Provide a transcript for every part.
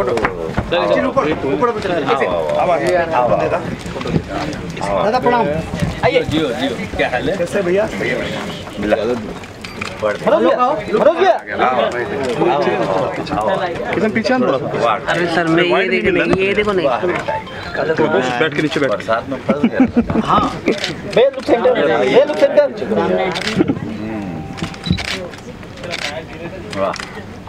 Photo ऊपर दादा प्रणाम। आइए। जियो क्या हाल है? कैसे भैया? पीछे अरे सर मैं ये देखो नहीं बैठ के नीचे बैठ बरसात में फंस गया। हाँ लुक सेंटर वाह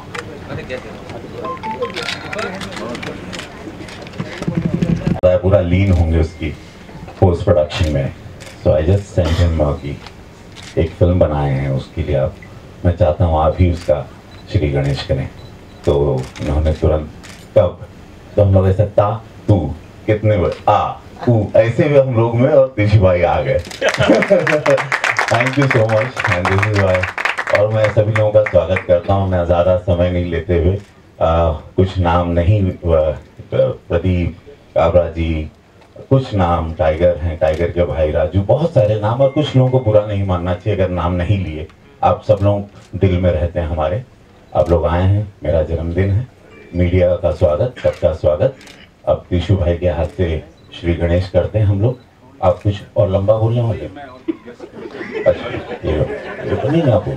पूरा लीन होंगे उसकी पोस्ट प्रोडक्शन में। So I just send him कि एक फिल्म बनाए हैं उसके लिए आप, मैं चाहता हूँ आप ही उसका श्री गणेश करें। तो उन्होंने तुरंत कब, तो हम लोग ऐसा ता तू कितने आ तू ऐसे भी हम लोग में और तीसरी भाई आ गए। Thank you so much and this is why. और मैं सभी लोगों का स्वागत करता हूँ। मैं ज़्यादा समय नहीं लेते हुए कुछ नाम नहीं, प्रदीप काबरा जी, कुछ नाम टाइगर हैं, टाइगर के भाई राजू, बहुत सारे नाम, और कुछ लोगों को बुरा नहीं मानना चाहिए अगर नाम नहीं लिए। आप सब लोग दिल में रहते हैं हमारे। आप लोग आए हैं, मेरा जन्मदिन है, मीडिया का स्वागत, सबका स्वागत। अब तीशु भाई के हाथ से श्री गणेश करते हैं हम लोग। आप कुछ और लंबा बोलने वाले? अच्छा ये तो नहीं ना बोल,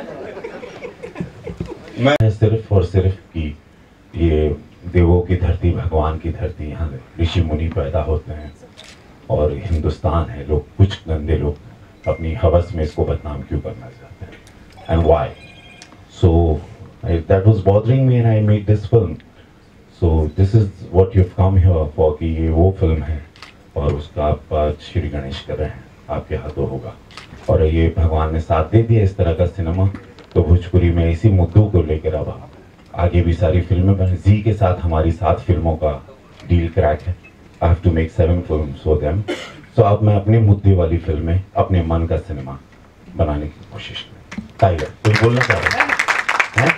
मैं सिर्फ और सिर्फ कि ये देवों की धरती, भगवान की धरती, यहाँ ऋषि मुनि पैदा होते हैं और हिंदुस्तान है। लोग, कुछ गंदे लोग अपनी हवस में इसको बदनाम क्यों करना चाहते हैं, and why? So that was bothering me and I made this film. So this is what you have come here for, कि ये वो फिल्म है और उसका आप आज श्री गणेश कर रहे हैं, आपके हाथों होगा। और ये भगवान ने साथ दे दिया इस तरह का सिनेमा, तो भोजपुरी में इसी मुद्दों को लेकर अब आगे भी सारी फिल्में बने। जी के साथ हमारी 7 फिल्मों का डील क्रैक है। I have to make 7 films for them. So अब मैं अपने मुद्दे वाली फिल्में, अपने मन का सिनेमा बनाने की कोशिश करूँ। टाइगर कुछ बोलना चाह रहे हैं?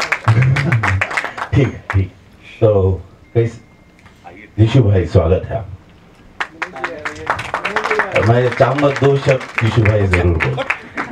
ठीक है, ठीक। तो तीशु भाई स्वागत है। मैं चाहूँगा 2 शब्द तीशु भाई जरूर बोल।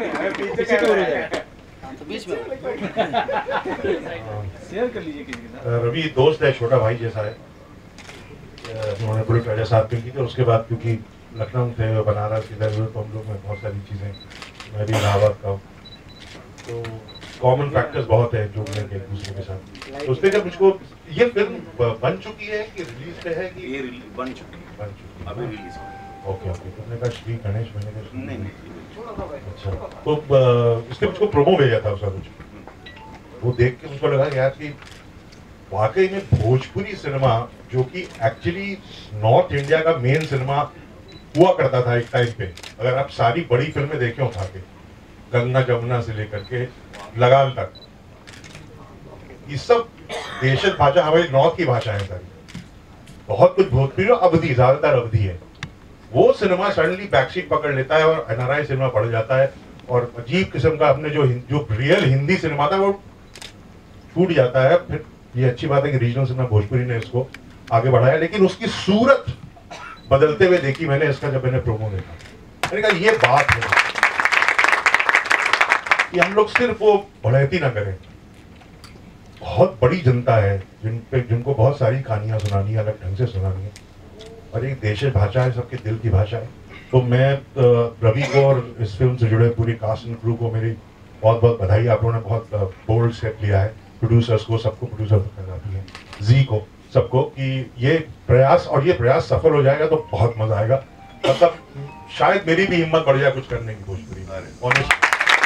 रवि दोस्त है, छोटा भाई जैसा है। उन्होंने पूरी पहले साथ में की थी, उसके बाद क्योंकि लखनऊ थे, बनारस, इधर उधर, तो हम लोग में बहुत सारी चीज़ें, मैं भी इलाहाबाद का हूँ, तो कॉमन फैक्टर्स बहुत है जुड़ने के एक दूसरे के साथ। तो उसने जब मुझको, ये फिल्म बन चुकी है कि रिलीज पे है? कि ये बन चुकी अभी रिलीज हो। Okay okay. तुमने कहा श्री गणेश, मैंने कहा नहीं। अच्छा, तो इसने मुझको प्रोमो भेजा था उसका कुछ, वो देख के मुझको लगा यार कि वाकई में भोजपुरी सिनेमा, जो कि एक्चुअली नॉर्थ इंडिया का मेन सिनेमा हुआ करता था एक टाइम पे, अगर आप सारी बड़ी फिल्में देखें उठा के, गंगा जमुना से लेकर के लगान तक, ये सब देशज भाषा हमारी नॉर्थ की भाषा है सारी। बहुत कुछ भोजपुरी और अवधी, ज्यादातर अवधी है। वो सिनेमा सडनली बैकसीट पकड़ लेता है और एनआरआई सिनेमा पड़ जाता है, और अजीब किस्म का अपने जो रियल हिंदी सिनेमा था वो टूट जाता है। फिर ये अच्छी बात है कि रीजनल सिनेमा भोजपुरी ने इसको आगे बढ़ाया, लेकिन उसकी सूरत बदलते हुए देखी मैंने इसका जब मैंने प्रोमो देखा। मैंने कहा ये बात है कि हम लोग सिर्फ वो बढ़ैती ना करें। बहुत बड़ी जनता है जिनको बहुत सारी कहानियां सुनानी है, अलग ढंग से सुनानी है, और एक देशी भाषा है, सबके दिल की भाषा है। तो मैं रवि को और इस फिल्म से जुड़े पूरी कास्ट एंड क्रू को मेरी बहुत बहुत बधाई। आप लोगों ने बहुत बोल्ड स्टेप लिया है, प्रोड्यूसर्स को, सबको, प्रोड्यूसर कराती है, जी को, सबको, कि ये प्रयास, और ये प्रयास सफल हो जाएगा तो बहुत मजा आएगा। मतलब शायद मेरी भी हिम्मत बढ़ जाए कुछ करने की भोजपुरी में। ऑनेस्ट,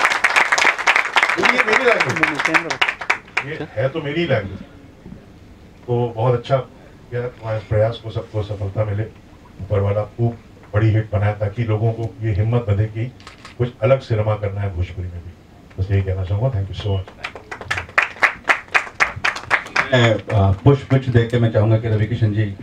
ये मेरी लैंग्वेज, ये है तो मेरी लैंग्वेज। तो बहुत अच्छा किया तुम्हारे प्रयास को, सबको सफलता मिले, ऊपर वाला खूब बड़ी हिट बनाया, ताकि लोगों को ये हिम्मत बंधे कि कुछ अलग सिनेमा करना है भोजपुरी में भी। बस यही कहना चाहूँगा। Thank you so much. पुष्प कुछ देख के मैं चाहूंगा कि रवि किशन जी,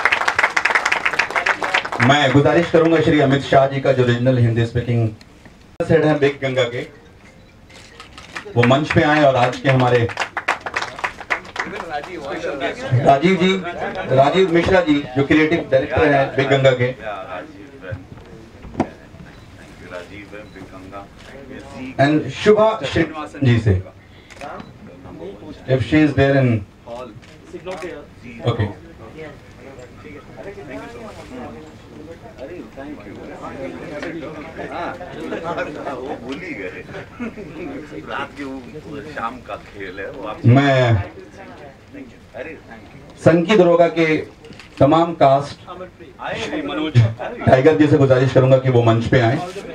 मैं गुजारिश करूंगा श्री अमित शाह जी का, जो रीजनल हिंदी स्पीकिंग हेड है बिग गंगा के, वो मंच पे आए और आज के हमारे राजीव मिश्रा जी जो क्रिएटिव डायरेक्टर हैं बिग गंगा के, एंड शुभा श्रीनिवासन जी से, if she is there in okay. अरे थैंक यू। वो भूल ही गए। रात की वो शाम का खेल है वो आप। मैं अरे थैंक यू। संकी दरोगा के तमाम कास्ट श्री मनोज टाइगर जी से गुजारिश करूंगा कि वो मंच पे आए।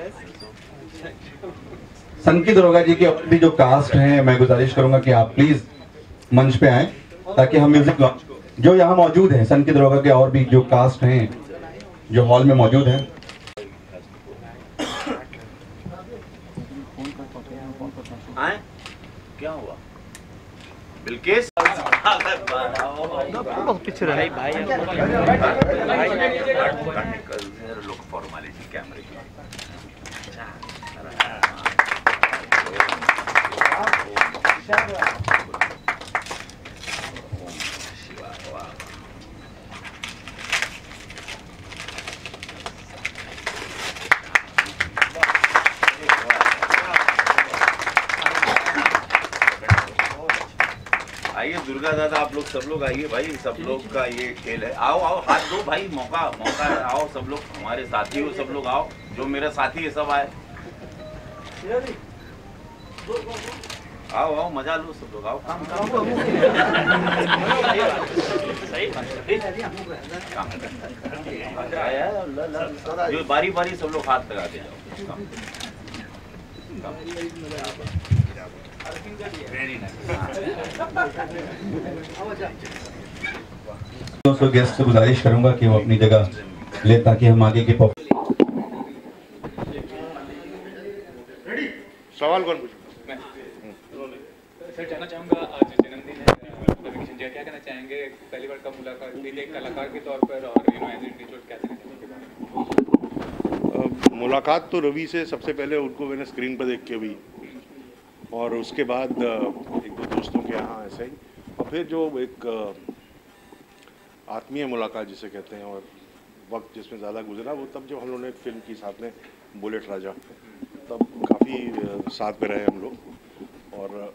संकी दरोगा जी की अपनी जो कास्ट है, मैं गुजारिश करूंगा कि आप प्लीज मंच पे आए ताकि हम म्यूजिक जो यहाँ मौजूद हैं, संकी दरोगा के और भी जो कास्ट हैं जो हॉल में मौजूद हैं। आए क्या हुआ बिल्किस पीछे रहे भाई लुक फॉर्मेलिटी कैमरे की आइए दुर्गा दादा, आप लोग सब लोग आइए भाई, सब लोग का ये खेल है। आओ आओ हाथ दो भाई, मौका है, आओ सब लोग, हमारे साथी हो सब लोग, आओ जो मेरा साथी है सब आए, आओ आओ मजा लो सब लोग, आओ जो बारी बारी सब लोग हाथ लगा दे जाओ। दोस्तों गेस्ट से गुजारिश करूंगा कि वो अपनी जगह ले ताकि हम आगे की सवाल कौन पूछे? सर जानना चाहूँगा, आज जन्मदिन है रविकिशन जी, क्या कहना चाहेंगे? पहली बार कब मुलाकात हुई एक कलाकार के तौर पर और एज इंडिविजुअल क्या कहना चाहेंगे? मुलाकात तो रवि से सबसे पहले उनको मैंने स्क्रीन पर देख के हुई, और उसके बाद एक दो दोस्तों के यहाँ ऐसे ही, और फिर जो एक आत्मीय मुलाकात जिसे कहते हैं और वक्त जिसमें ज़्यादा गुजरा वो तब जब हम लोगों ने एक फिल्म की साथ में बुलेट राजा, तब काफ़ी साथ में रहे हम लोग। और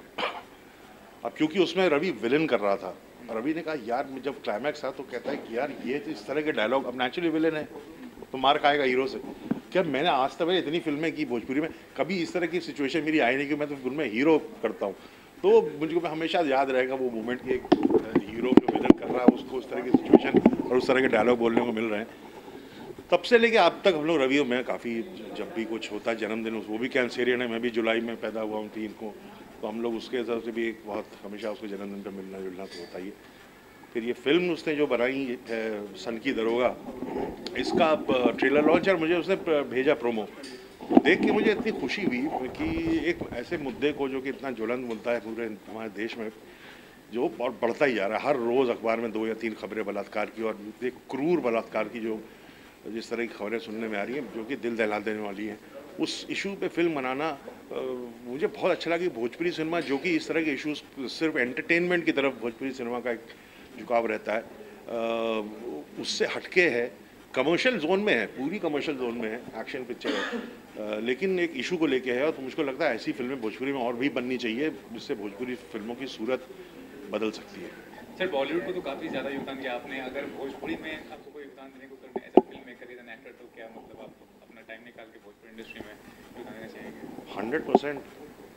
अब क्योंकि उसमें रवि विलन कर रहा था, रवि ने कहा यार जब क्लाइमैक्स था तो कहता है कि यार ये तो इस तरह के डायलॉग, अब नेचुरली विलन है तो मार खाएगा हीरो से। क्या मैंने आज तक इतनी फिल्में की भोजपुरी में, कभी इस तरह की सिचुएशन मेरी आई नहीं कि मैं तो फिल्म में हीरो करता हूँ, तो मुझको हमेशा याद रहेगा वो मोमेंट कि एक हीरो जो विलन कर रहा है उसको उस तरह की सिचुएशन और उस तरह के डायलॉग बोलने को मिल रहे हैं। तब से लेके अब तक हम लोग रवि और मैं काफ़ी, जब भी कुछ होता है जन्मदिन, वो भी कैंसेरियन है, मैं भी जुलाई में पैदा हुआ हूँ 3 को, तो हम लोग उसके हिसाब से भी एक बहुत हमेशा उसके जन्मदिन पर मिलना जुलना तो होता ही है। फिर ये फिल्म उसने जो बनाई है सनकी दरोगा, इसका ट्रेलर लॉन्च और मुझे उसने भेजा प्रोमो, देख के मुझे इतनी खुशी हुई कि एक ऐसे मुद्दे को जो कि इतना ज्वलंत मुद्दा है पूरे हमारे देश में, जो और बढ़ता ही जा रहा है, हर रोज़ अखबार में 2 या 3 खबरें बलात्कार की, और एक क्रूर बलात्कार की जो जिस तरह की खबरें सुनने में आ रही हैं जो कि दिल दहला देने वाली हैं, उस इशू पे फिल्म बनाना मुझे बहुत अच्छा लगा कि भोजपुरी सिनेमा जो कि इस तरह के इशूज़, सिर्फ एंटरटेनमेंट की तरफ भोजपुरी सिनेमा का एक झुकाव रहता है, उससे हटके है, कमर्शियल जोन में है, पूरी कमर्शियल जोन में है, एक्शन पिक्चर है, लेकिन एक इशू को लेके है। और तो मुझको लगता है ऐसी फिल्में भोजपुरी में और भी बननी चाहिए, जिससे भोजपुरी फिल्मों की सूरत बदल सकती है। सर बॉलीवुड को तो काफ़ी ज़्यादा योगदान दिया आपने, अगर भोजपुरी में आपको कोई योगदान देने को करना as a film maker, as an actor, तो क्या मतलब आप अपना टाइम निकाल के भोजपुरी इंडस्ट्री में योगदान देना चाहेंगे? 100%।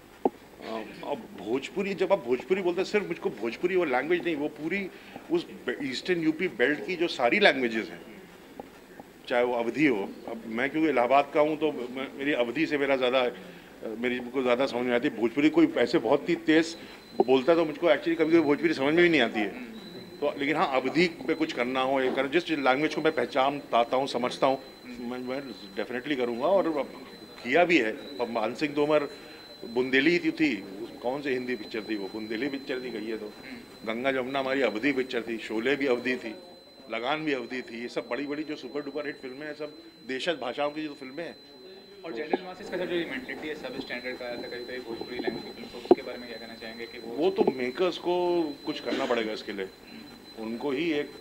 अब भोजपुरी, जब आप भोजपुरी बोलते हैं, सिर्फ मुझको भोजपुरी वो लैंग्वेज नहीं, वो पूरी उस ईस्टर्न यूपी बेल्ट की जो सारी लैंग्वेजेस हैं, चाहे वो अवधी हो, अब मैं क्योंकि इलाहाबाद का हूँ तो मेरी अवधी से मेरा ज़्यादा, मेरी को ज़्यादा समझ में आती है। भोजपुरी कोई ऐसे बहुत ही तेज़ बोलता है तो मुझको एक्चुअली कभी कभी भोजपुरी समझ में भी नहीं आती है, तो लेकिन हाँ अवधी पे कुछ करना हो, जिस लैंग्वेज को मैं पहचान पाता हूँ, समझता हूँ, मैं डेफिनेटली करूँगा और किया भी है। अब मान सिंह तोमर बुंदेली थी, कौन सी हिंदी पिक्चर थी वो, बुंदेली पिक्चर थी कही है तो, गंगा जमुना हमारी अवधी पिक्चर थी, शोले भी अवधी थी, लगान भी अवधी थी, ये सब बड़ी बड़ी जो सुपर डुपर हिट फिल्में हैं, सब देशज भाषाओं की जो फिल्में हैं। और जनरल मासेस का जो मेंटलिटी है सब स्टैंडर्ड का आता है कभी कभी भोजपुरी लैंग्वेज की फिल्म, तो उसके बारे में क्या कहना चाहेंगे कि वो तो मेकर्स को कुछ करना पड़ेगा इसके लिए, उनको ही एक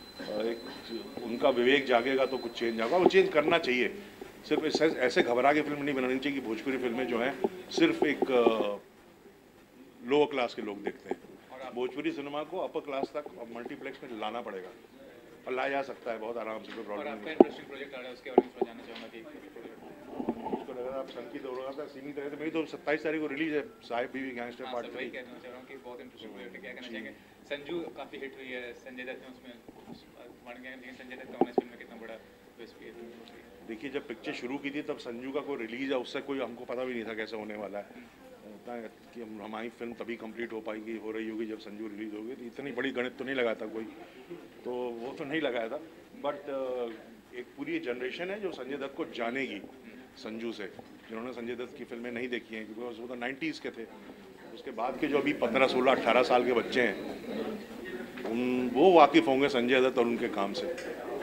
उनका विवेक जागेगा तो कुछ चेंज आएगा, वो चेंज करना चाहिए। सिर्फ ऐसे घबरा के फिल्म नहीं बनानी चाहिए कि भोजपुरी फिल्में जो हैं सिर्फ एक लोअर क्लास के लोग देखते हैं। भोजपुरी सिनेमा को अपर क्लास तक मल्टीप्लेक्स में लाना पड़ेगा और लाया जा सकता है बहुत आराम से, कोई प्रॉब्लम नहीं। इंटरेस्टिंग प्रोजेक्ट आ रहा है उसके बारे में थोड़ा जानना चाहूँगा कि उसको लग रहा है आप सन की दौड़ था सीमित रहे तो मेरी तो 27 तारीख को रिलीज है साहिब बीवी गैंगस्टर पार्ट 3। कहना चाह रहा हूँ कि बहुत इंटरेस्टिंग प्रोजेक्ट है, क्या कहना चाहेंगे? संजू काफ़ी हिट हुई है, संजय दत्त ने उसमें बन गए, लेकिन संजय दत्त का होना फिल्म में कितना बड़ा ट्विस्ट भी है। देखिए जब पिक्चर शुरू की थी तब संजू का कोई रिलीज है उससे कोई हमको पता भी नहीं था कैसे होने वाला है। होता है कि हमारी फिल्म तभी कंप्लीट हो पाएगी, हो रही होगी जब संजू रिलीज होगी। तो इतनी बड़ी गणित तो नहीं लगाया था कोई, तो वो तो नहीं लगाया था। बट एक पूरी जनरेशन है जो संजय दत्त को जानेगी संजू से, जिन्होंने संजय दत्त की फिल्में नहीं देखी हैं, क्योंकि वो तो 90s के थे। उसके बाद के जो अभी 15, 16, 18 साल के बच्चे हैं वो वाकिफ़ होंगे संजय दत्त और उनके काम से।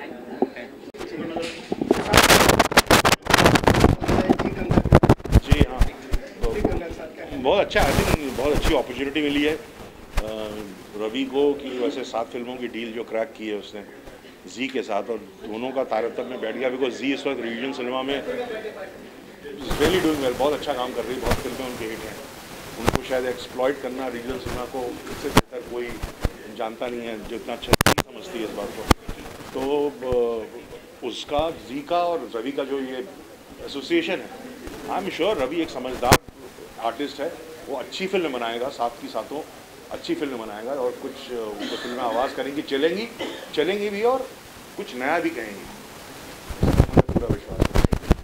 जी हाँ, तो बहुत अच्छा, आई थिंक बहुत अच्छी अपॉर्चुनिटी मिली है रवि को कि वैसे 7 फिल्मों की डील जो क्रैक की है उसने जी के साथ, और दोनों का तारतम्य में बैठ गया। बिकॉज जी इस वक्त रीजनल सिनेमा में रियली डूइंग वेल, बहुत अच्छा काम कर रही है, बहुत फिल्में उनकी हिट हैं। उनको शायद एक्सप्लॉइट करना रीजनल सिनेमा को इससे बेहतर कोई जानता नहीं है, जो इतना अच्छा नहीं समझती है इस बात को। तो उसका जी का और रवि का जो ये एसोसिएशन है, आई एम श्योर रवि एक समझदार आर्टिस्ट है, वो अच्छी फिल्म बनाएगा, साथ की साथों अच्छी फिल्म बनाएगा और कुछ उनको फिल्में आवाज़ करेंगी, चलेंगी भी और कुछ नया भी कहेंगी, मुझे पूरा विश्वास है।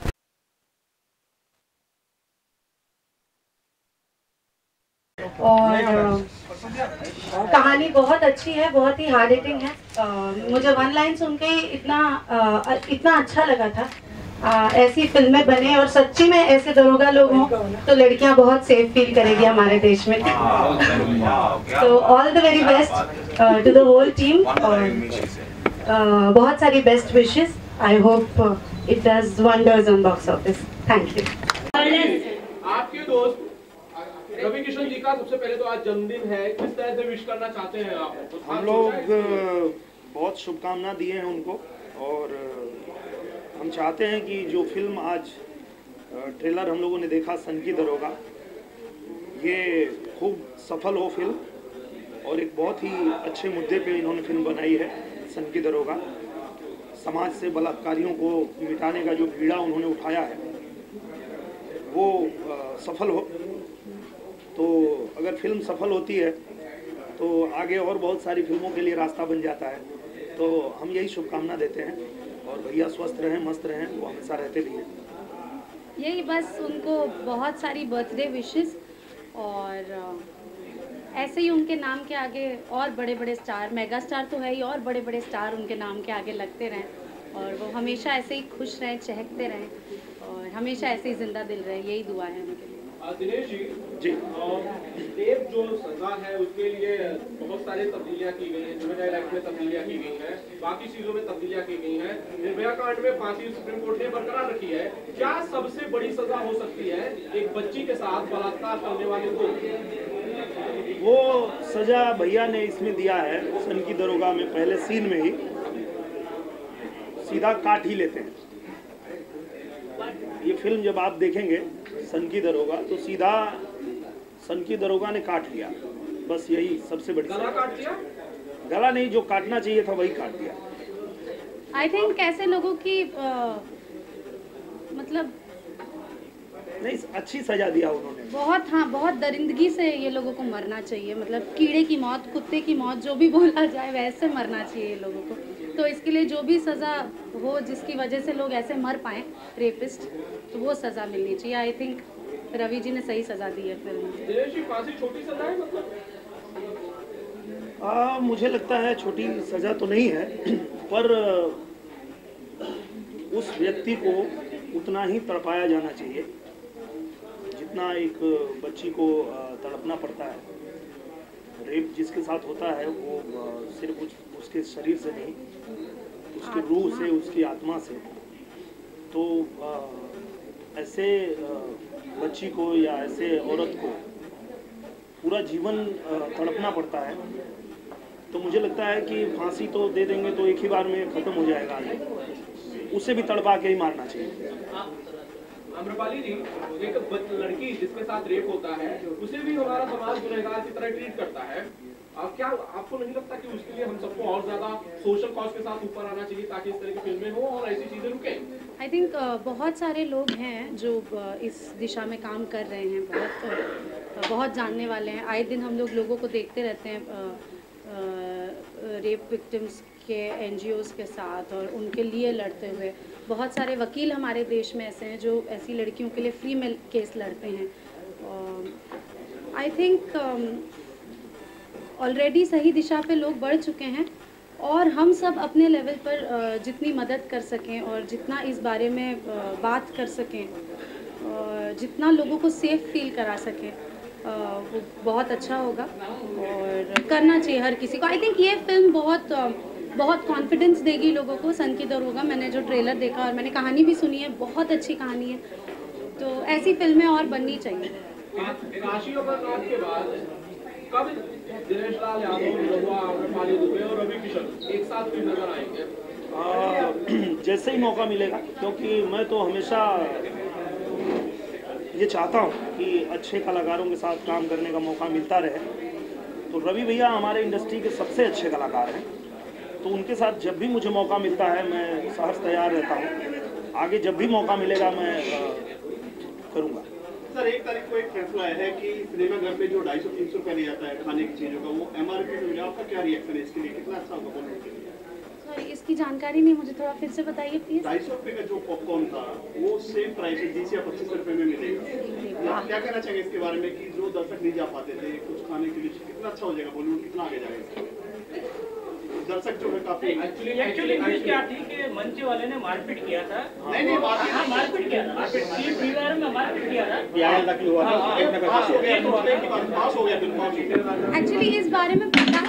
और कहानी बहुत अच्छी है, बहुत ही हार्ड हिटिंग है। मुझे 1 लाइन सुन के इतना अच्छा लगा था। ऐसी फिल्में बने और सच्ची में ऐसे दरोगा लोग हों तो लड़कियां बहुत सेफ फील करेगी हमारे देश में। तो all the very best to the whole team और बहुत सारी best wishes. I hope it does wonders on box office. Thank you. आपके दोस्त रवि किशन जी का सबसे पहले तो आज जन्मदिन है, किस तरह से विश करना चाहते हैं आप? हम लोग बहुत शुभकामना दिए हैं उनको और हम चाहते हैं कि जो फिल्म आज ट्रेलर हम लोगों ने देखा सन की दरोगा, ये खूब सफल हो फिल्म और एक बहुत ही अच्छे मुद्दे पे इन्होंने फिल्म बनाई है सन की दरोगा। समाज से बलात्कारियों को मिटाने का जो बीड़ा उन्होंने उठाया है वो सफल हो। तो अगर फिल्म सफल होती है तो आगे और बहुत सारी फिल्मों के लिए रास्ता बन जाता है। तो हम यही शुभकामना देते हैं और भैया स्वस्थ रहें, मस्त रहें, वो हमेशा रहते भी हैं। यही बस उनको बहुत सारी बर्थडे विशेस और ऐसे ही उनके नाम के आगे और बड़े बड़े स्टार, मेगा स्टार तो है ही, और बड़े बड़े स्टार उनके नाम के आगे लगते रहें और वो हमेशा ऐसे ही खुश रहें, चहकते रहें और हमेशा ऐसे ही जिंदा दिल रहें, यही दुआ है उनके लिए। दिनेश जी, देव जो सजा है उसके लिए बहुत सारी तब्दीलियां की गई हैं, जुर्माना एक्ट में तब्दीलियां की गई हैं, बाकी चीजों में तब्दीलियां की गई हैं, निर्भया कांड में फांसी सुप्रीम कोर्ट ने बरकरार रखी है। क्या सबसे बड़ी सजा हो सकती है एक बच्ची के साथ बलात्कार करने वाले को? वो सजा भैया ने इसमें दिया है सन की दरोगा में, पहले सीन में ही सीधा काट ही लेते हैं। ये फिल्म जब आप देखेंगे सन की दरोगा तो सीधा सन की दरोगा ने काट लिया, बस यही सबसे बड़ी गला काट दिया। गला नहीं, जो काटना चाहिए था वही काट दिया। आई थिंक ऐसे लोगों की मतलब नहीं, अच्छी सजा दिया उन्होंने बहुत। हाँ, बहुत दरिंदगी से ये लोगों को मरना चाहिए, मतलब कीड़े की मौत, कुत्ते की मौत, जो भी बोला जाए वैसे मरना चाहिए ये लोगों को। तो इसके लिए जो भी सज़ा हो जिसकी वजह से लोग ऐसे मर पाएँ, रेपिस्ट, तो वो सज़ा मिलनी चाहिए। आई थिंक रवि जी ने सही सज़ा दी है फिल्म में। फांसी छोटी सजा है मतलब? मुझे लगता है छोटी सजा तो नहीं है, पर उस व्यक्ति को उतना ही तड़पाया जाना चाहिए जितना एक बच्ची को तड़पना पड़ता है। रेप जिसके साथ होता है वो सिर्फ उसके शरीर से नहीं, उसकी रूह से, उसकी आत्मा से। तो ऐसे बच्ची को या ऐसे औरत को पूरा जीवन तड़पना पड़ता है। तो मुझे लगता है कि फांसी तो दे देंगे तो एक ही बार में ख़त्म हो जाएगा, उसे भी तड़पा के ही मारना चाहिए। अम्रपाली जी, एक लड़की जिसके साथ रेप होता है उसे भी हमारा समाज गुनहगार की तरह ट्रीट करता है। क्या आपको नहीं लगता कि उसके लिए हम सबको और ज्यादा सोशल कॉज के साथ ऊपर आना चाहिए ताकि इस तरह की फिल्में हो और ऐसी चीजें रुकें? आई थिंक बहुत सारे लोग हैं जो इस दिशा में काम कर रहे हैं, बहुत जानने वाले हैं। आए दिन हम लोगों को देखते रहते हैं रेप विक्टिम्स के NGOs के साथ और उनके लिए लड़ते हुए। बहुत सारे वकील हमारे देश में ऐसे हैं जो ऐसी लड़कियों के लिए फ्री में केस लड़ते हैं। आई थिंक ऑलरेडी सही दिशा पे लोग बढ़ चुके हैं और हम सब अपने लेवल पर जितनी मदद कर सकें और जितना इस बारे में बात कर सकें और जितना लोगों को सेफ फील करा सकें वो बहुत अच्छा होगा और करना चाहिए हर किसी को। आई थिंक ये फिल्म बहुत कॉन्फिडेंस देगी लोगों को। सन की दरोगा, मैंने जो ट्रेलर देखा और मैंने कहानी भी सुनी है, बहुत अच्छी कहानी है, तो ऐसी फिल्में और बननी चाहिए। काशी अमरनाथ के बाद कब दिनेश लाल यादव, निरहुआ, आम्रपाली दुबे और रवि किशन एक साथ भी नजर आएंगे? जैसे ही मौका मिलेगा, क्योंकि मैं तो हमेशा ये चाहता हूँ कि अच्छे कलाकारों के साथ काम करने का मौका मिलता रहे। तो रवि भैया हमारे इंडस्ट्री के सबसे अच्छे कलाकार हैं, तो उनके साथ जब भी मुझे मौका मिलता है मैं सहर्ष तैयार रहता हूँ। आगे जब भी मौका मिलेगा मैं करूँगा। सर, 1 तारीख को एक फैसला आया है कि सिनेमा घर पे जो 250-300 रुपये ले जाता है खाने की चीज़ों का, वो MRP मिल जाए। आपका क्या रिएक्शन है इसके लिए? कितना अच्छा होगा बॉलीवुड के लिए? सॉरी, इसकी जानकारी नहीं मुझे, थोड़ा फिर से बताइए प्लीज। 250 रुपये का जो पॉपकॉर्न था वो सेम प्राइस 20 या 25 रुपये में मिलेगा। आप क्या कहना चाहेंगे इसके बारे में कि जो दर्शक नहीं जा पाते थे कुछ खाने के लिए, कितना अच्छा हो जाएगा बॉलीवुड, कितना आगे जाएगा? दर्शक जो है काफी एक्चुअली क्या थी कि मंच वाले ने मारपीट किया था। नहीं मारपीट किया था, दीवार में मारपीट किया था। पास हो गया बिल्कुल। एक्चुअली इस बारे में पता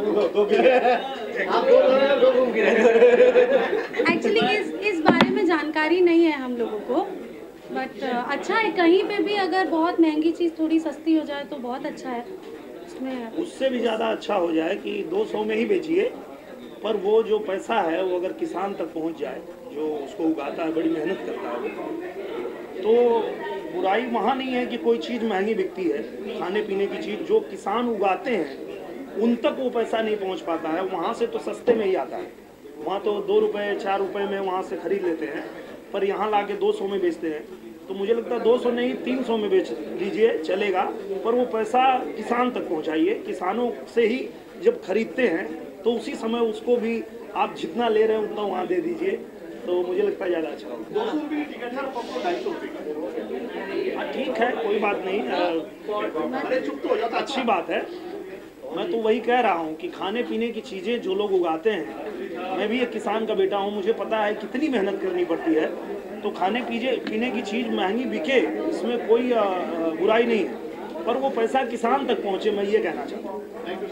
इस बारे में जानकारी नहीं है हम लोगों को, बट अच्छा है कहीं पे भी अगर बहुत महंगी चीज़ थोड़ी सस्ती हो जाए तो बहुत अच्छा है। उससे भी ज़्यादा अच्छा हो जाए कि 200 में ही बेचिए, पर वो जो पैसा है वो अगर किसान तक पहुंच जाए, जो उसको उगाता है, बड़ी मेहनत करता है, तो बुराई वहाँ नहीं है कि कोई चीज़ महंगी बिकती है। खाने पीने की चीज़ जो किसान उगाते हैं उन तक वो पैसा नहीं पहुँच पाता है, वहाँ से तो सस्ते में ही आता है। वहाँ तो 2 रुपये 4 रुपये में वहाँ से खरीद लेते हैं, पर यहाँ ला के 200 में बेचते हैं। तो मुझे लगता है 200 नहीं 300 में बेच दीजिए, चलेगा, पर वो पैसा किसान तक पहुंचाइए। किसानों से ही जब खरीदते हैं तो उसी समय उसको भी आप जितना ले रहे हैं उतना वहाँ दे दीजिए, तो मुझे लगता है ज़्यादा अच्छा होगा। 200 रुपये की टिकट है और पॉपकॉर्न 250 रुपये का। ठीक है, कोई बात नहीं, चुप तो हो जाता, अच्छी बात है। मैं तो वही कह रहा हूँ कि खाने पीने की चीज़ें जो लोग उगाते हैं, मैं भी एक किसान का बेटा हूँ, मुझे पता है कितनी मेहनत करनी पड़ती है। तो खाने पीने की चीज़ महंगी बिके, इसमें कोई बुराई नहीं है, पर वो पैसा किसान तक पहुँचे, मैं ये कहना चाहता हूँ।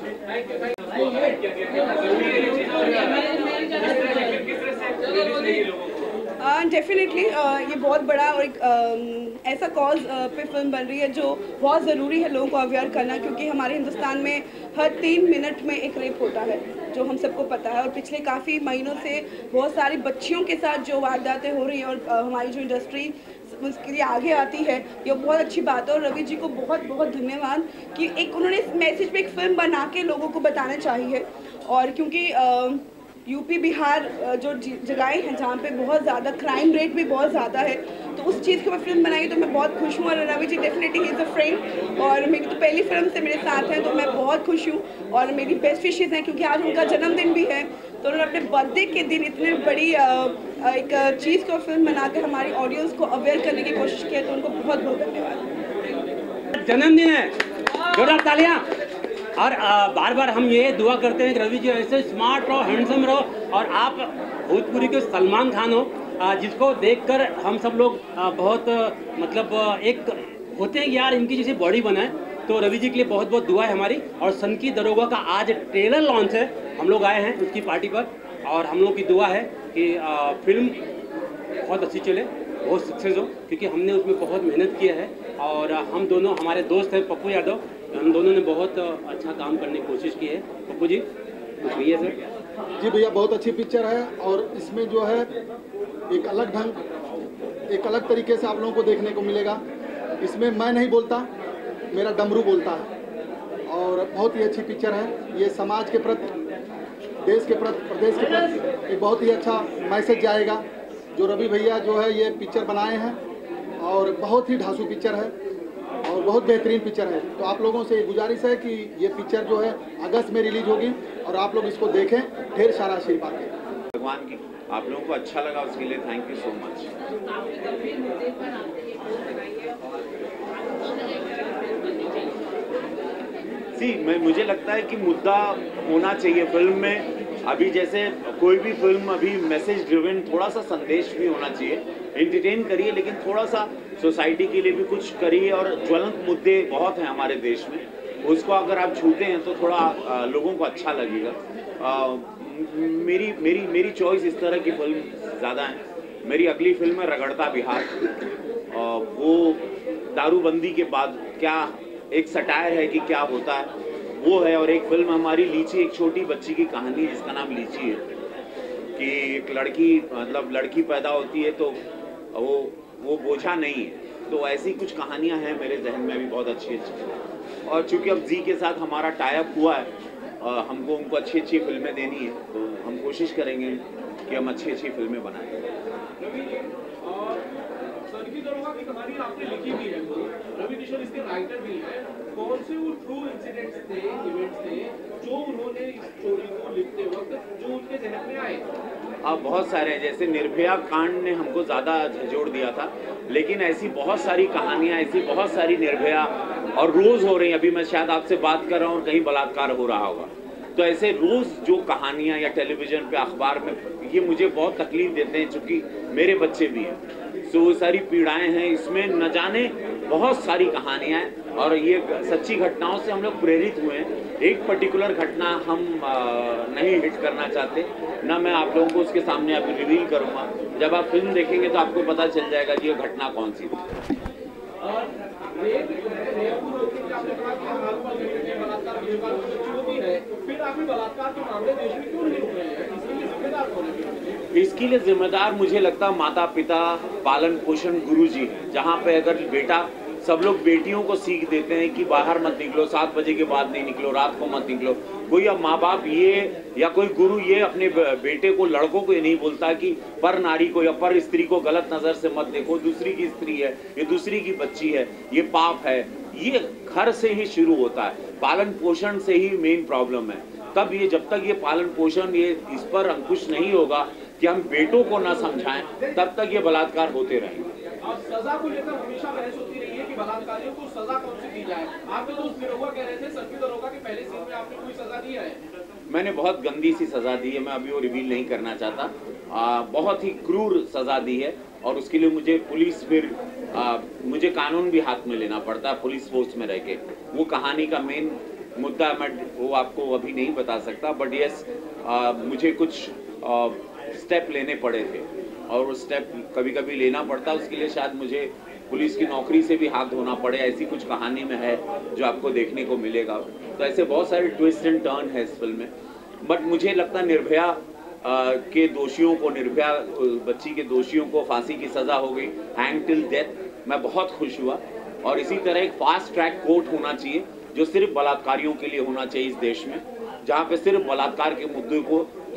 डेफिनेटली ये बहुत बड़ा और एक ऐसा कॉज पे फिल्म बन रही है जो बहुत ज़रूरी है लोगों को अवेयर करना, क्योंकि हमारे हिंदुस्तान में हर 3 मिनट में एक रेप होता है, जो हम सबको पता है। और पिछले काफ़ी महीनों से बहुत सारी बच्चियों के साथ जो वारदातें हो रही हैं और हमारी जो इंडस्ट्री उसके लिए आगे आती है, ये बहुत अच्छी बात है। और रवि जी को बहुत बहुत धन्यवाद कि एक उन्होंने इस मैसेज पे एक फिल्म बना के लोगों को बताना चाहिए। और क्योंकि यूपी बिहार जो जगहें हैं जहाँ पे बहुत ज़्यादा क्राइम रेट भी बहुत ज़्यादा है, तो उस चीज़ की मैं फिल्म बनाई, तो मैं बहुत खुश हूँ। और Ravi ji definitely he is a friend और मेरी तो पहली फिल्म से मेरे साथ हैं, तो मैं बहुत खुश हूँ। और मेरी बेस्ट विशेज़ हैं, क्योंकि आज उनका जन्मदिन भी है, तो उन्होंने अपने बर्थडे के दिन इतनी बड़ी एक चीज़ को फिल्म बनाकर हमारी ऑडियंस को अवेयर करने की कोशिश की है, तो उनको बहुत बहुत धन्यवाद। जन्मदिन है, जोरदार तालियां। और बार बार हम ये दुआ करते हैं कि रवि जी ऐसे स्मार्ट रहो, हैंडसम रहो, और आप भोजपुरी के सलमान खान हो, जिसको देखकर हम सब लोग बहुत मतलब एक होते हैं कि यार इनकी जैसी बॉडी बनाए। तो रवि जी के लिए बहुत बहुत दुआ है हमारी। और सन की दरोगा का आज ट्रेलर लॉन्च है, हम लोग आए हैं उसकी पार्टी पर, और हम लोग की दुआ है कि फिल्म बहुत अच्छी चले, बहुत सक्सेस हो, क्योंकि हमने उसमें बहुत मेहनत किया है। और हम दोनों, हमारे दोस्त हैं पप्पू यादव, हम दोनों ने बहुत अच्छा काम करने की कोशिश की है। पप्पू जी कुछ भैया सर। जी भैया, बहुत अच्छी पिक्चर है और इसमें जो है एक अलग ढंग एक अलग तरीके से आप लोगों को देखने को मिलेगा। इसमें मैं नहीं बोलता, मेरा डमरू बोलता है और बहुत ही अच्छी पिक्चर है। ये समाज के प्रति, देश के प्रति, प्रदेश के प्रति एक बहुत ही अच्छा मैसेज जाएगा। जो रवि भैया जो है ये पिक्चर बनाए हैं और बहुत ही ढांसू पिक्चर है और बहुत बेहतरीन पिक्चर है। तो आप लोगों से गुजारिश है कि ये पिक्चर जो है अगस्त में रिलीज होगी और आप लोग इसको देखें। ढेर सारा आशीर्वाद दें। भगवान की आप लोगों को अच्छा लगा उसके लिए थैंक यू सो मच। मुझे लगता है कि मुद्दा होना चाहिए फिल्म में। अभी जैसे कोई भी फिल्म अभी मैसेज ड्रिवन, थोड़ा सा संदेश भी होना चाहिए। एंटरटेन करिए लेकिन थोड़ा सा सोसाइटी के लिए भी कुछ करिए। और ज्वलंत मुद्दे बहुत हैं हमारे देश में, उसको अगर आप छूते हैं तो थोड़ा लोगों को अच्छा लगेगा। मेरी चॉइस इस तरह की फिल्म ज़्यादा है। मेरी अगली फिल्म है रगड़ता बिहार। वो दारूबंदी के बाद क्या एक सटायर है कि क्या होता है वो है। और एक फिल्म हमारी लीची, एक छोटी बच्ची की कहानी जिसका नाम लीची है, कि एक लड़की मतलब लड़की पैदा होती है तो वो बोझा नहीं है। तो ऐसी कुछ कहानियां हैं मेरे जहन में भी बहुत अच्छी अच्छी। और चूंकि अब जी के साथ हमारा टाई अप हुआ है, हमको उनको अच्छी अच्छी फिल्में देनी है, तो हम कोशिश करेंगे कि हम अच्छी अच्छी फिल्में बनाएं। संकी दरोगा की कहानी आपने लिखी भी है, रवि किशन इसके राइटर भी हैं। कौन से वो ट्रू इंसिडेंट्स थे, इवेंट्स थे जो उन्होंने इस स्टोरी को लिखते वक्त जो उनके जहन में आए? बहुत सारे हैं। जैसे निर्भया कांड ने हमको ज़्यादा झंझोड़ दिया था, लेकिन ऐसी बहुत सारी कहानियाँ, ऐसी बहुत सारी निर्भया और रोज़ हो रही हैं। अभी मैं शायद आपसे बात कर रहा हूँ और कहीं बलात्कार हो रहा होगा। तो ऐसे रोज़ जो कहानियाँ या टेलीविज़न पे, अखबार में, ये मुझे बहुत तकलीफ देते हैं, चूँकि मेरे बच्चे भी हैं। तो वो सारी पीड़ाएं हैं इसमें, न जाने बहुत सारी कहानियाँ हैं। और ये सच्ची घटनाओं से हम लोग प्रेरित हुए हैं। एक पर्टिकुलर घटना हम नहीं हिट करना चाहते, ना मैं आप लोगों को उसके सामने अभी रिवील करूँगा। जब आप फिल्म देखेंगे तो आपको पता चल जाएगा कि ये घटना कौन सी थी। इसके लिए जिम्मेदार मुझे लगता है माता पिता, पालन पोषण, गुरु जी हैं। जहाँ पे अगर बेटा, सब लोग बेटियों को सीख देते हैं कि बाहर मत निकलो, 7 बजे के बाद नहीं निकलो, रात को मत निकलो। कोई अब माँ बाप ये या कोई गुरु ये अपने बेटे को, लड़कों को ये नहीं बोलता कि पर नारी को या पर स्त्री को गलत नज़र से मत देखो, दूसरी की स्त्री है, ये दूसरी की बच्ची है, ये पाप है। ये घर से ही शुरू होता है, पालन पोषण से ही मेन प्रॉब्लम है। तब ये, जब तक ये पालन पोषण, ये इस पर अंकुश नहीं होगा कि हम बेटों को ना समझाएं, तब तक ये बलात्कार होते रहेंगे। सजा को लेकर हमेशा बहस होती रही है कि बलात्कारियों को सजा कौन सी दी जाए। आपके दोस्त दरोगा कह रहे थे, संकी दरोगा के पहले सीन में आपने कोई सजा दी है? मैंने बहुत गंदी सी सजा दी है, मैं अभी वो रिवील नहीं करना चाहता। बहुत ही क्रूर सजा दी है और उसके लिए मुझे पुलिस, फिर मुझे कानून भी हाथ में लेना पड़ता है पुलिस फोर्स में रह के। वो कहानी का मेन मुद्दा मैं वो आपको अभी नहीं बता सकता, बट यस मुझे कुछ स्टेप लेने पड़े थे और वो स्टेप कभी कभी लेना पड़ता है। उसके लिए शायद मुझे पुलिस की नौकरी से भी हाथ धोना पड़े, ऐसी कुछ कहानी में है जो आपको देखने को मिलेगा। तो ऐसे बहुत सारे ट्विस्ट एंड टर्न है इस फिल्म में। बट मुझे लगता है निर्भया के दोषियों को, निर्भया बच्ची के दोषियों को फांसी की सज़ा हो गई, हैंग टिल डेथ। मैं बहुत खुश हुआ। और इसी तरह एक फास्ट ट्रैक कोर्ट होना चाहिए जो सिर्फ बलात्कारियों के लिए होना चाहिए इस देश में, जहाँ पे सिर्फ बलात्कार के मुद्दे को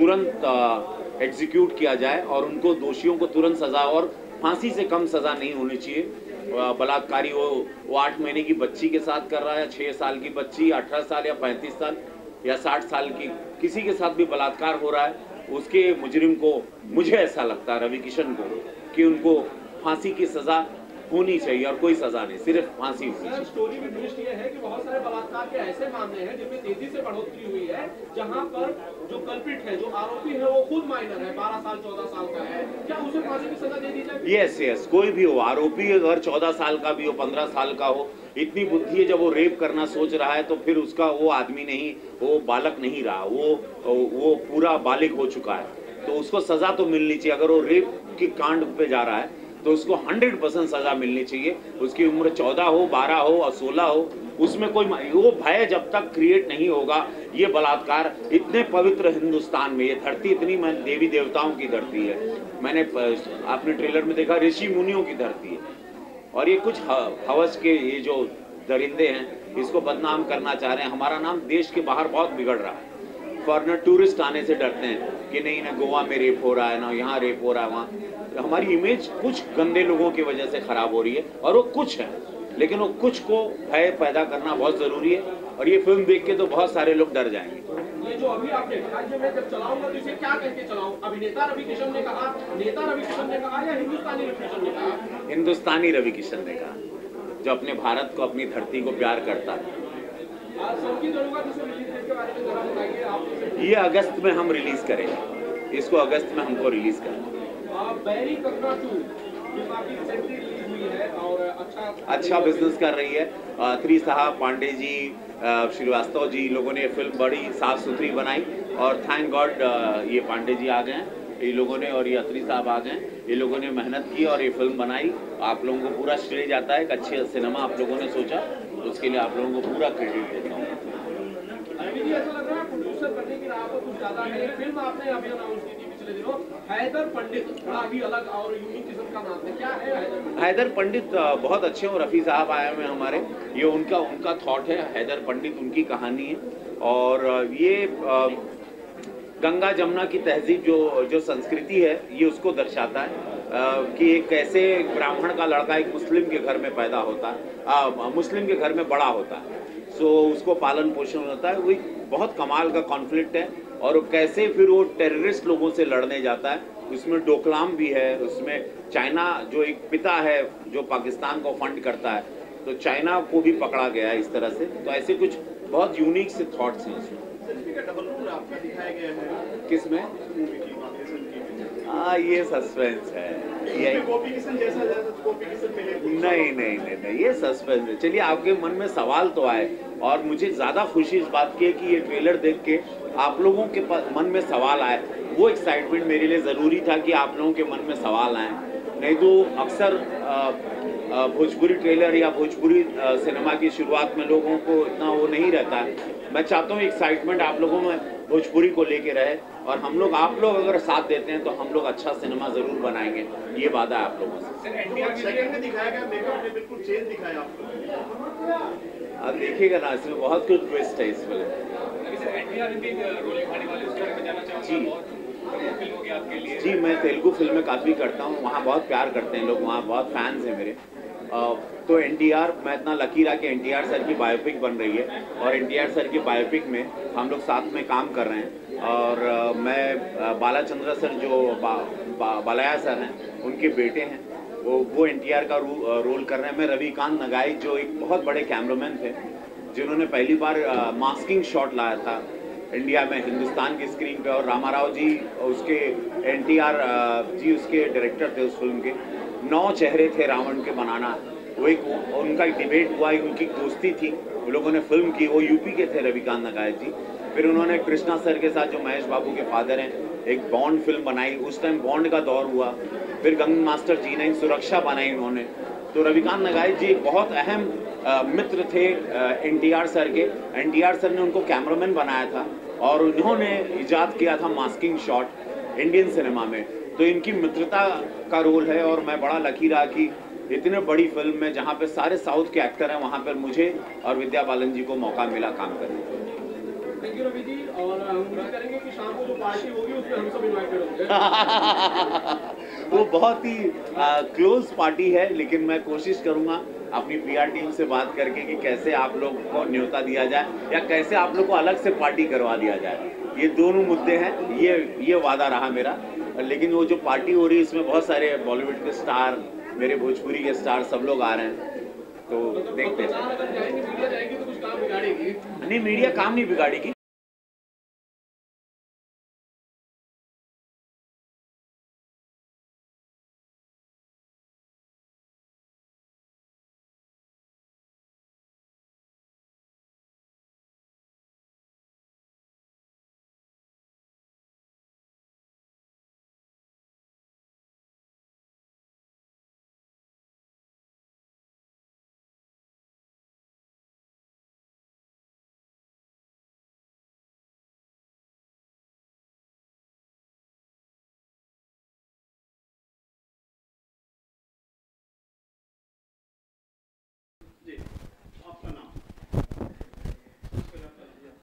तुरंत एग्जीक्यूट किया जाए और उनको, दोषियों को तुरंत सज़ा, और फांसी से कम सज़ा नहीं होनी चाहिए। बलात्कारी वो 8 महीने की बच्ची के साथ कर रहा है, 6 साल की बच्ची, 18 साल या 35 साल या 60 साल की किसी के साथ भी बलात्कार हो रहा है, उसके मुजरिम को, मुझे ऐसा लगता है रवि किशन को, कि उनको फांसी की सज़ा होनी चाहिए और कोई सजा नहीं, सिर्फ फांसी होनी चाहिए। स्टोरी में ट्विस्ट ये है कि बहुत सारे बलात्कार के ऐसे मामले हैं जिनमें तेजी से बढ़ोतरी हुई है, जहां पर जो कल्प्रिट है, जो आरोपी है, वो खुद माइनर है, 12 साल 14 साल का है। क्या उसे फांसी की सजा दे दी जाए? यस, कोई भी हो, आरोपी अगर 14 साल का भी हो, 15 साल का हो, इतनी बुद्धि है, जब वो रेप करना सोच रहा है तो फिर उसका वो आदमी नहीं, वो बालक नहीं रहा, वो पूरा बालिग हो चुका है, तो उसको सजा तो मिलनी चाहिए। अगर वो रेप के कांड पे जा रहा है तो उसको 100% सजा मिलनी चाहिए। उसकी उम्र 14 हो, 12 हो और 16 हो, उसमें कोई वो भय जब तक क्रिएट नहीं होगा, ये बलात्कार इतने पवित्र हिंदुस्तान में, ये धरती इतनी देवी देवताओं की धरती है, मैंने आपने ट्रेलर में देखा ऋषि मुनियों की धरती है, और ये कुछ हवस के ये जो दरिंदे हैं इसको बदनाम करना चाह रहे हैं। हमारा नाम देश के बाहर बहुत बिगड़ रहा है। फॉरेनर टूरिस्ट आने से डरते हैं कि नहीं ना गोवा में रेप हो रहा है, ना यहाँ रेप हो रहा है, वहाँ हमारी इमेज कुछ गंदे लोगों की वजह से खराब हो रही है, और वो कुछ है, लेकिन वो कुछ को भय पैदा करना बहुत जरूरी है, और ये फिल्म देख के तो बहुत सारे लोग डर जाएंगे। ये जो अभी आपने कहा कि मैं जब चलाऊंगा तो इसे क्या कह के चलाऊं? अभिनेता रवि किशन ने कहा, नेता रवि किशन ने कहा, या हिंदुस्तानी रवि किशन ने कहा? हिंदुस्तानी रवि किशन ने कहा, जो अपने भारत को, अपनी धरती को प्यार करता है। ये अगस्त में हम रिलीज करेंगे, इसको अगस्त में हमको रिलीज करेंगे। अच्छा बिजनेस कर रही है। थ्री साहब, पांडे जी, श्रीवास्तव जी, लोगों ने फिल्म बड़ी साफ सुथरी बनाई, और थैंक गॉड ये पांडे जी आ गए, ये लोगों ने, और ये अत्री साहब आ गए, ये लोगों ने मेहनत की और ये फिल्म बनाई। आप लोगों को पूरा श्रेय जाता है, एक अच्छे सिनेमा आप लोगों ने सोचा, उसके लिए आप लोगों को पूरा क्रेडिट देता हूँ। ऐसा लग रहा है प्रोड्यूसर करने की राह पर कुछ ज्यादा है। एक फिल्म आपने अभी अनाउंस की थी पिछले दिनों, हैदर पंडित, बड़ा ही अलग और यूनिक किस्म का नाम है, क्या है हैदर पंडित? हैदर पंडित बहुत अच्छे हैं, रफ़ी साहब आए हुए हैं हमारे, ये उनका थॉट है, हैदर पंडित उनकी कहानी है, और ये गंगा जमुना की तहजीब जो संस्कृति है, ये उसको दर्शाता है कि एक कैसे ब्राह्मण का लड़का एक मुस्लिम के घर में पैदा होता है, मुस्लिम के घर में बड़ा होता है, सो उसको पालन पोषण होता है। वो एक बहुत कमाल का कॉन्फ्लिक्ट है, और कैसे फिर वो टेररिस्ट लोगों से लड़ने जाता है। उसमें डोकलाम भी है, उसमें चाइना जो एक पिता है जो पाकिस्तान को फंड करता है, तो चाइना को भी पकड़ा गया है इस तरह से। तो ऐसे कुछ बहुत यूनिक से थॉट्स हैं इसमें। किसमें? ये सस्पेंस है, नहीं, ये सस्पेंस है। चलिए, आपके मन में सवाल तो आए, और मुझे ज़्यादा खुशी इस बात की है कि ये ट्रेलर देख के आप लोगों के मन में सवाल आए। वो एक्साइटमेंट मेरे लिए ज़रूरी था कि आप लोगों के मन में सवाल आए, नहीं तो अक्सर भोजपुरी ट्रेलर या भोजपुरी सिनेमा की शुरुआत में लोगों को इतना वो नहीं रहता है। मैं चाहता हूँ एक्साइटमेंट आप लोगों में भोजपुरी को लेके रहे, और हम लोग, आप लोग अगर साथ देते हैं तो हम लोग अच्छा सिनेमा जरूर बनाएंगे, ये वादा है आप लोगों से। अब देखिएगा ना, इसमें बहुत कुछ ट्विस्ट है इस फिल्म। जी, मैं तेलुगु फिल्में काफ़ी करता हूँ, वहाँ बहुत प्यार करते हैं लोग, वहाँ बहुत फैंस हैं मेरे। तो एनटीआर, मैं इतना लकी रहा कि एनटीआर सर की बायोपिक बन रही है, और एनटीआर सर की बायोपिक में हम लोग साथ में काम कर रहे हैं, और मैं बालाचंद्र सर जो बालाया सर हैं, उनके बेटे हैं, वो एनटीआर का रोल कर रहे हैं। मैं रविकांत नगाई, जो एक बहुत बड़े कैमरामैन थे, जिन्होंने पहली बार मास्किंग शॉट लाया था इंडिया में, हिंदुस्तान की स्क्रीन पे, और रामाराव जी उसके, एनटीआर जी उसके डायरेक्टर थे उस फिल्म के। 9 चेहरे थे रावण के बनाना, वो एक उनका एक डिबेट हुआ, उनकी दोस्ती थी, वो लोगों ने फिल्म की, वो यूपी के थे रविकांत नगाई जी। फिर उन्होंने कृष्णा सर के साथ, जो महेश बाबू के फादर हैं, एक बॉन्ड फिल्म बनाई, उस टाइम बॉन्ड का दौर हुआ। फिर गंग मास्टर G9 सुरक्षा बनाई उन्होंने। तो रविकांत नगाई जी एक बहुत अहम मित्र थे एनटीआर सर के। एनटीआर सर ने उनको कैमरामैन बनाया था, और उन्होंने इजाद किया था मास्किंग शॉट इंडियन सिनेमा में। तो इनकी मित्रता का रोल है, और मैं बड़ा लकी रहा कि इतने बड़ी फिल्म में, जहाँ पे सारे साउथ के एक्टर हैं, वहाँ पर मुझे और विद्या बालन जी को मौका मिला काम करने का। थैंक यू रवि जी, और उम्मीद करेंगे कि शाम को जो पार्टी होगी उसमें हम सब इनवाइटेड होंगे। वो बहुत ही क्लोज पार्टी है, लेकिन मैं कोशिश करूँगा अपनी पीआर टीम से बात करके कि कैसे आप लोग को न्योता दिया जाए, या कैसे आप लोग को अलग से पार्टी करवा दिया जाए। ये दोनों मुद्दे हैं, ये वादा रहा मेरा। लेकिन वो जो पार्टी हो रही है, इसमें बहुत सारे बॉलीवुड के स्टार, मेरे भोजपुरी के स्टार, सब लोग आ रहे हैं, तो देखते हैं। अगर जाएंगे, मीडिया जाएगी तो कुछ काम बिगाड़ेगी? नहीं, मीडिया काम नहीं बिगाड़ेगी।